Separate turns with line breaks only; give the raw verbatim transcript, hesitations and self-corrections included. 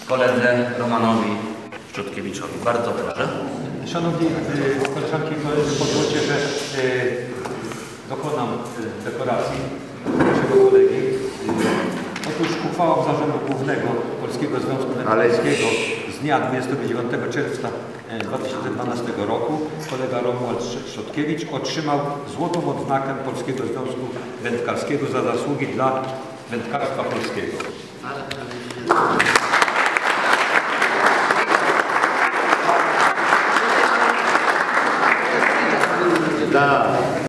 koledze Romanowi Szczotkiewiczowi. Bardzo proszę.
Szanowni koleżanki i koledzy, pozwólcie, że y, dokonam y, dekoracji naszego kolegi. Y, Otóż uchwałą Zarządu Głównego Polskiego Związku Wędkarskiego z dnia dwudziestego dziewiątego czerwca dwa tysiące dwunastego roku kolega Romuald Szczotkiewicz otrzymał złotą odznakę Polskiego Związku Wędkarskiego za zasługi dla wędkarstwa polskiego.